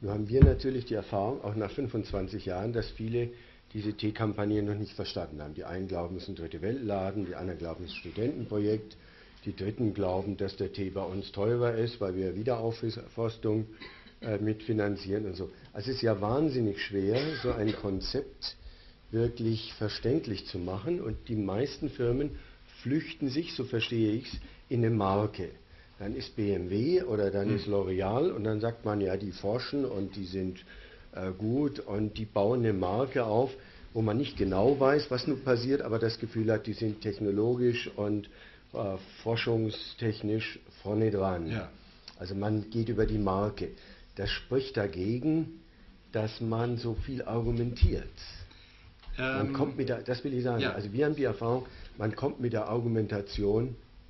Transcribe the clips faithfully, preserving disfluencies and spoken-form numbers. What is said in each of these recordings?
Nun haben wir natürlich die Erfahrung, auch nach fünfundzwanzig Jahren, dass viele diese Teekampagne noch nicht verstanden haben. Die einen glauben, es ist ein dritte Weltladen, die anderen glauben, es ist ein Studentenprojekt, die Dritten glauben, dass der Tee bei uns teurer ist, weil wir Wiederaufforstung äh, mitfinanzieren und so. Also es ist ja wahnsinnig schwer, so ein Konzept wirklich verständlich zu machen, und die meisten Firmen flüchten sich, so verstehe ich es, in eine Marke. Dann ist B M W oder dann Hm. ist L'Oreal und dann sagt man, ja, die forschen und die sind äh, gut und die bauen eine Marke auf, wo man nicht genau weiß, was nun passiert, aber das Gefühl hat, die sind technologisch und äh, forschungstechnisch vorne dran. Ja. Also man geht über die Marke. Das spricht dagegen, dass man so viel argumentiert. Man Ähm, kommt mit der, das will ich sagen, ja. also wir haben die Erfahrung, man kommt mit der Argumentation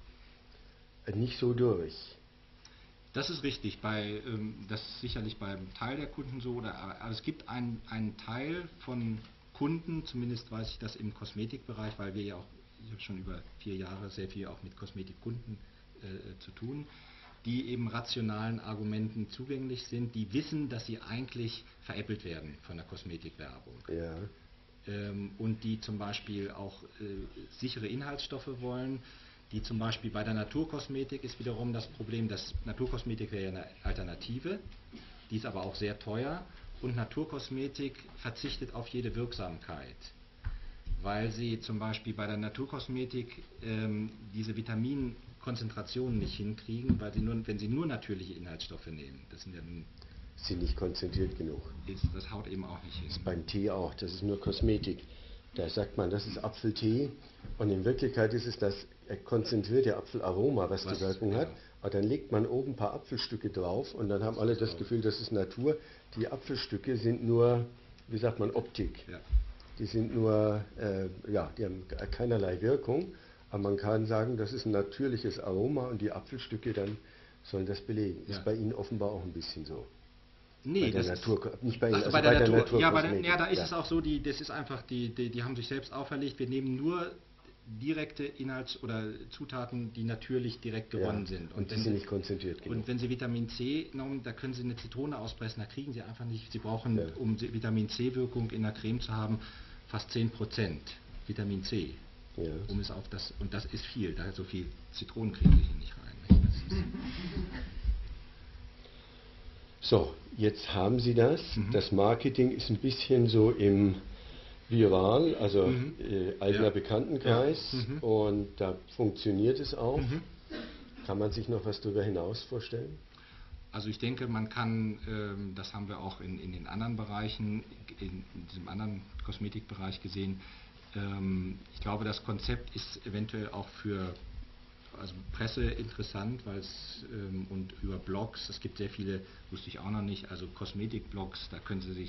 nicht so durch. Das ist richtig. Bei, ähm, das ist sicherlich beim Teil der Kunden so. Oder, aber es gibt einen, einen Teil von Kunden, zumindest weiß ich das im Kosmetikbereich, weil wir ja auch, ich habe schon über vier Jahre sehr viel auch mit Kosmetikkunden äh, zu tun, die eben rationalen Argumenten zugänglich sind, die wissen, dass sie eigentlich veräppelt werden von der Kosmetikwerbung. Ja. Ähm, und die zum Beispiel auch äh, sichere Inhaltsstoffe wollen. Die zum Beispiel bei der Naturkosmetik ist wiederum das Problem, dass Naturkosmetik wäre ja eine Alternative, die ist aber auch sehr teuer, und Naturkosmetik verzichtet auf jede Wirksamkeit, weil sie zum Beispiel bei der Naturkosmetik ähm, diese Vitaminkonzentrationen nicht hinkriegen, weil sie nur, wenn sie nur natürliche Inhaltsstoffe nehmen, das sind ja nun, Sind nicht konzentriert genug. ist, das haut eben auch nicht hin. Das ist beim Tee auch, das ist nur Kosmetik. Da sagt man, das ist Apfeltee, und in Wirklichkeit ist es das konzentrierte Apfelaroma, was, was die Wirkung ja. hat. Aber dann legt man oben ein paar Apfelstücke drauf und dann haben alle das Gefühl, das ist Natur. Die Apfelstücke sind nur, wie sagt man, Optik. Ja. Die sind nur, äh, ja, die haben keinerlei Wirkung, aber man kann sagen, das ist ein natürliches Aroma, und die Apfelstücke dann sollen das belegen. Ja. Ist bei Ihnen offenbar auch ein bisschen so. Nee, bei der das Natur, ist, nicht bei Ihnen, ach, also bei der, bei der Natur, Natur ja, bei der, ja, da ist ja. es auch so, die, das ist einfach, die, die, die haben sich selbst auferlegt, wir nehmen nur direkte Inhalts- oder Zutaten, die natürlich direkt gewonnen ja. sind. Und, und die wenn sind sie, nicht konzentriert genug. Und wenn Sie Vitamin C nehmen, da können Sie eine Zitrone auspressen, da kriegen Sie einfach nicht, Sie brauchen, ja. um Vitamin C-Wirkung in der Creme zu haben, fast zehn Prozent Vitamin C. Ja. Um es auf das, und das ist viel, da so viel Zitronen kriegen Sie hier nicht rein. Das ist so, jetzt haben Sie das. Mhm. Das Marketing ist ein bisschen so im Viral, also mhm. äh, eigener ja. Bekanntenkreis, ja. mhm. und da funktioniert es auch. Mhm. Kann man sich noch was darüber hinaus vorstellen? Also ich denke, man kann, ähm, das haben wir auch in, in den anderen Bereichen, in, in diesem anderen Kosmetikbereich gesehen, ähm, ich glaube, das Konzept ist eventuell auch für also Presse interessant, weil es ähm, und über Blogs, es gibt sehr viele, wusste ich auch noch nicht, also Kosmetikblogs, da können Sie sich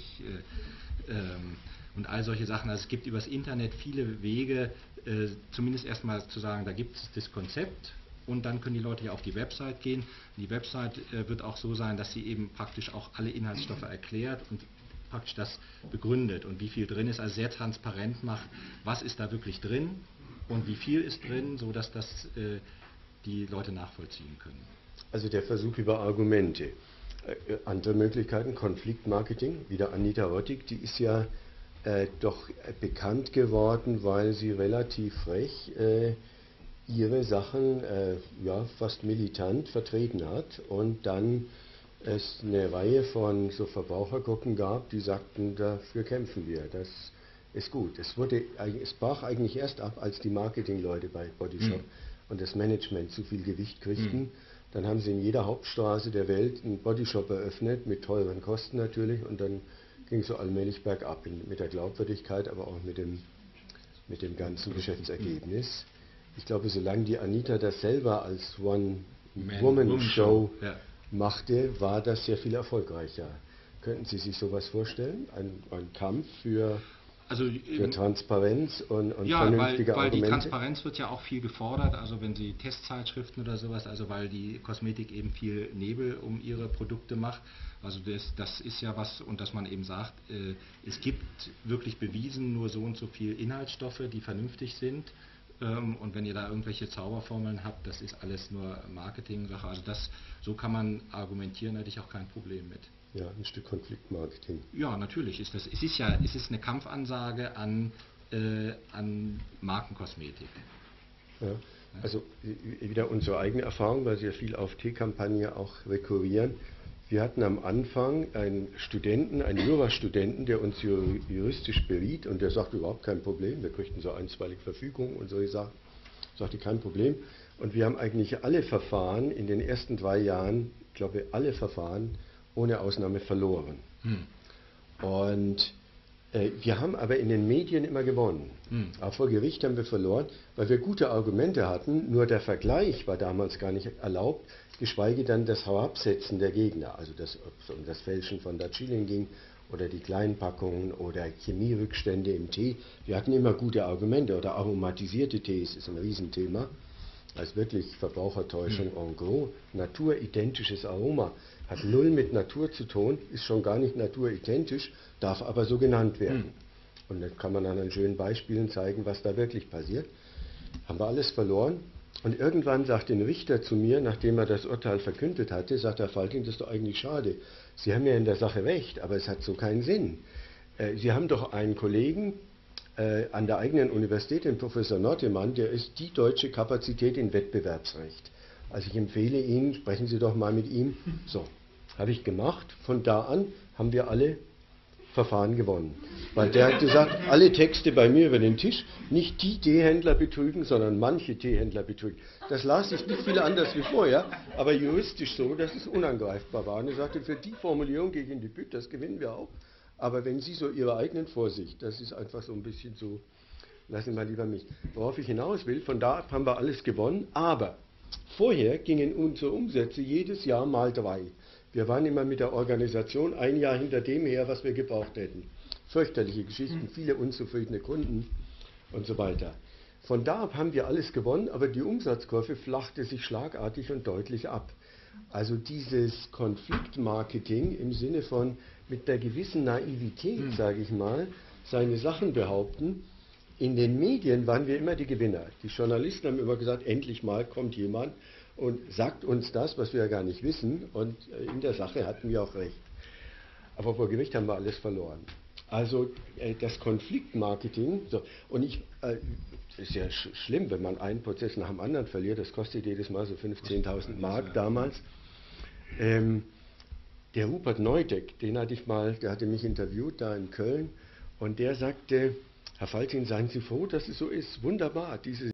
äh, ähm, und all solche Sachen, also es gibt übers Internet viele Wege, äh, zumindest erstmal zu sagen, da gibt es das Konzept, und dann können die Leute ja auf die Website gehen. Die Website äh, wird auch so sein, dass sie eben praktisch auch alle Inhaltsstoffe erklärt und praktisch das begründet und wie viel drin ist, also sehr transparent macht, was ist da wirklich drin und wie viel ist drin, so dass das äh, die Leute nachvollziehen können. Also der Versuch über Argumente. Äh, andere Möglichkeiten, Konfliktmarketing, wieder Anita Rottig, die ist ja äh, doch bekannt geworden, weil sie relativ frech äh, ihre Sachen äh, ja, fast militant vertreten hat, und dann es eine Reihe von so Verbrauchergruppen gab, die sagten, dafür kämpfen wir, das ist gut. Es, wurde, es brach eigentlich erst ab, als die Marketingleute bei Body Shop hm. und das Management zu viel Gewicht kriegten. Hm. Dann haben sie in jeder Hauptstraße der Welt einen Body Shop eröffnet, mit teuren Kosten natürlich, und dann ging es so allmählich bergab mit der Glaubwürdigkeit, aber auch mit dem, mit dem ganzen Geschäftsergebnis. Ich glaube, solange die Anita das selber als One-Woman-Show ja. machte, war das sehr viel erfolgreicher. Könnten Sie sich sowas vorstellen? Ein, ein Kampf für, also, für ähm, Transparenz und, und ja, vernünftige weil, weil Argumente? die Transparenz wird ja auch viel gefordert, also wenn Sie Testzeitschriften oder sowas, also weil die Kosmetik eben viel Nebel um ihre Produkte macht. Also das, das ist ja was, und dass man eben sagt, äh, es gibt wirklich bewiesen nur so und so viel Inhaltsstoffe, die vernünftig sind. Und wenn ihr da irgendwelche Zauberformeln habt, das ist alles nur Marketing-Sache. Also das, so kann man argumentieren, da hätte ich auch kein Problem mit. Ja, ein Stück Konfliktmarketing. Ja, natürlich ist das. Es ist ja, es ist eine Kampfansage an, äh, an Markenkosmetik. Ja, also wieder unsere eigene Erfahrung, weil Sie ja viel auf Teekampagne auch rekurrieren. Wir hatten am Anfang einen Studenten, einen Jurastudenten, der uns juristisch beriet und der sagte, überhaupt kein Problem, wir kriegten so einstweilige Verfügung und so Sachen. Sagte, kein Problem. Und wir haben eigentlich alle Verfahren in den ersten drei Jahren, ich glaube alle Verfahren ohne Ausnahme verloren. Hm. Und äh, wir haben aber in den Medien immer gewonnen. Hm. Auch vor Gericht haben wir verloren, weil wir gute Argumente hatten, nur der Vergleich war damals gar nicht erlaubt, geschweige denn das Herabsetzen der Gegner, also das, ob es um das Fälschen von Darjeeling ging oder die Kleinpackungen oder Chemierückstände im Tee. Wir hatten immer gute Argumente oder aromatisierte Tees ist ein Riesenthema. Also wirklich Verbrauchertäuschung en gros. Naturidentisches Aroma hat null mit Natur zu tun, ist schon gar nicht naturidentisch, darf aber so genannt werden. Und dann kann man an einen schönen Beispielen zeigen, was da wirklich passiert. Haben wir alles verloren. Und irgendwann sagt ein Richter zu mir, nachdem er das Urteil verkündet hatte, sagt Herr Faltin, das ist doch eigentlich schade. Sie haben ja in der Sache recht, aber es hat so keinen Sinn. Äh, Sie haben doch einen Kollegen äh, an der eigenen Universität, den Professor Nortemann, der ist die deutsche Kapazität in Wettbewerbsrecht. Also ich empfehle Ihnen, sprechen Sie doch mal mit ihm. So, habe ich gemacht. Von da an haben wir alle Verfahren gewonnen. Weil der hat gesagt, alle Texte bei mir über den Tisch, nicht die Teehändler betrügen, sondern manche Teehändler betrügen. Das las sich nicht viel anders wie vorher, aber juristisch so, dass es unangreifbar war. Und er sagte, für die Formulierung gehe ich in die Bütt, das gewinnen wir auch. Aber wenn Sie so Ihre eigenen Vorsicht, das ist einfach so ein bisschen so, lassen wir lieber mich. Worauf ich hinaus will, von da ab haben wir alles gewonnen, aber vorher gingen unsere Umsätze jedes Jahr mal drei. Wir waren immer mit der Organisation ein Jahr hinter dem her, was wir gebraucht hätten. Fürchterliche Geschichten, viele unzufriedene Kunden und so weiter. Von da ab haben wir alles gewonnen, aber die Umsatzkurve flachte sich schlagartig und deutlich ab. Also dieses Konfliktmarketing im Sinne von mit einer gewissen Naivität, hm. sage ich mal, seine Sachen behaupten. In den Medien waren wir immer die Gewinner. Die Journalisten haben immer gesagt, endlich mal kommt jemand und sagt uns das, was wir ja gar nicht wissen. Und in der Sache hatten wir auch recht. Aber vor Gericht haben wir alles verloren. Also äh, das Konfliktmarketing, so, und ich, äh, ist ja sch schlimm, wenn man einen Prozess nach dem anderen verliert, das kostet jedes Mal so fünfzehntausend Mark damals. Ähm, der Rupert Neudeck, den hatte ich mal, der hatte mich interviewt da in Köln und der sagte, Herr Faltin, seien Sie froh, dass es so ist, wunderbar, diese